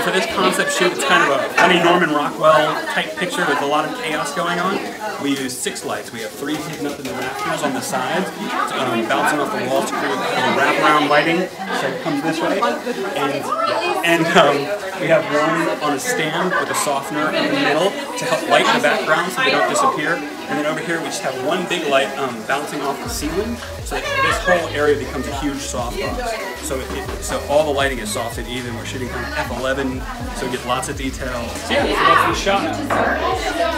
for this concept shoot, it's kind of a funny Norman Rockwell type picture with a lot of chaos going on. We use 6 lights. We have 3 hidden up in the rafters on the sides, bouncing off the walls to create kind of wraparound lighting. So it comes this way, and we have one on a stand with a softener in the middle to help light the background so they don't disappear. And then over here we just have one big light bouncing off the ceiling, so that this whole area becomes a huge softbox. So all the lighting is soft and even. We're shooting kind of f11, so we get lots of detail. So yeah, that's the shot.